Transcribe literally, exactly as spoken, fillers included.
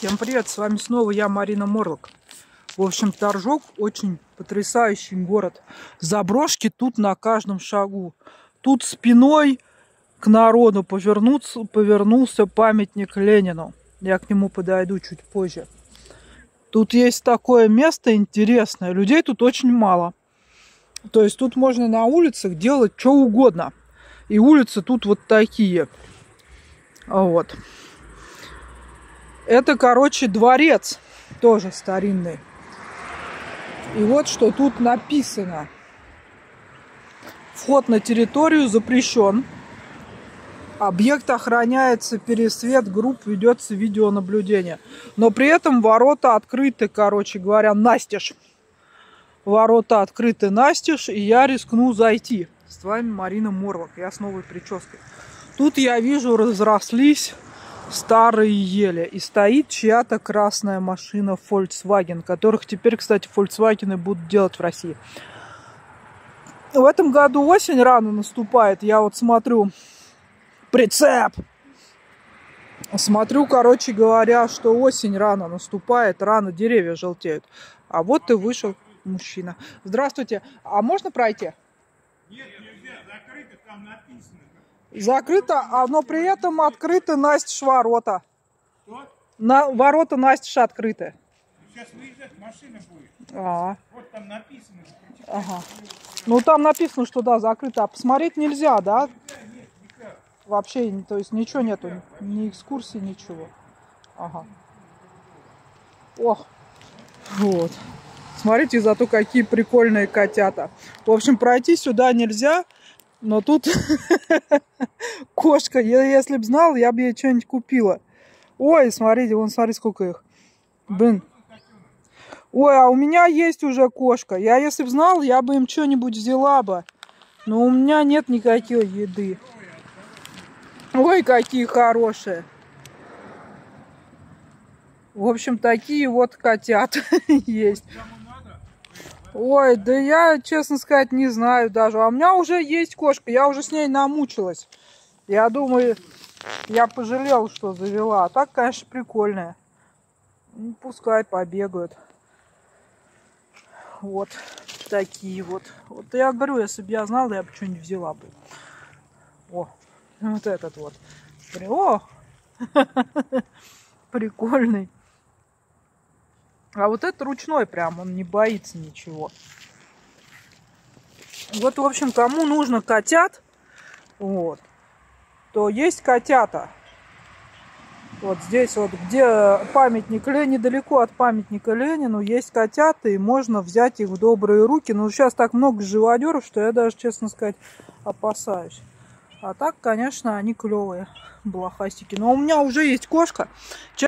Всем привет, с вами снова я, Марина Морлок. В общем, Торжок очень потрясающий город. Заброшки тут на каждом шагу. Тут спиной к народу повернуться, повернулся памятник Ленину. Я к нему подойду чуть позже. Тут есть такое место интересное. Людей тут очень мало. То есть тут можно на улицах делать что угодно. И улицы тут вот такие. Вот. Это, короче, дворец. Тоже старинный. И вот что тут написано. Вход на территорию запрещен. Объект охраняется, пересвет групп, ведется видеонаблюдение. Но при этом ворота открыты, короче говоря, настежь. Ворота открыты настежь, и я рискну зайти. С вами Марина Морлок. Я с новой прической. Тут я вижу, разрослись старые ели. И стоит чья-то красная машина Volkswagen, которых теперь, кстати, Volkswagen будут делать в России. В этом году осень рано наступает. Я вот смотрю, прицеп. Смотрю, короче говоря, что осень рано наступает, рано деревья желтеют. А вот и вышел мужчина. Здравствуйте. А можно пройти? Нет, нельзя. Закрыто, там написано. Закрыто, но при этом открыты настежь ворота. Что? На, ворота настежь открыты. Сейчас выезжать, машина будет. А. Вот там написано. Ага. Ну там написано, что да, закрыто. А посмотреть нельзя, да? Нельзя, нет, никак. Вообще, то есть ничего нету, ни экскурсии, ничего. Ага. Ох. Вот. Смотрите, зато какие прикольные котята. В общем, пройти сюда нельзя. Но тут кошка. Я, если бы знал, я бы ей что-нибудь купила. Ой, смотрите, вон, смотри, сколько их. Блин. Ой, а у меня есть уже кошка. Я, если бы знал, я бы им что-нибудь взяла бы. Но у меня нет никакой еды. Ой, какие хорошие. В общем, такие вот котята есть. Ой, да я, честно сказать, не знаю даже. А у меня уже есть кошка, я уже с ней намучилась. Я думаю, я пожалел, что завела. А так, конечно, прикольная. Ну, пускай побегают. Вот такие вот. Вот я говорю, если бы я знала, я бы что-нибудь взяла бы. О, вот этот вот. О, прикольный. А вот это ручной прям, он не боится ничего. Вот, в общем, кому нужно котят, вот, то есть котята. Вот здесь вот, где памятник Ленину, недалеко от памятника Ленину, есть котята, и можно взять их в добрые руки. Но сейчас так много живодеров, что я даже, честно сказать, опасаюсь. А так, конечно, они клевые, блохастики. Но у меня уже есть кошка.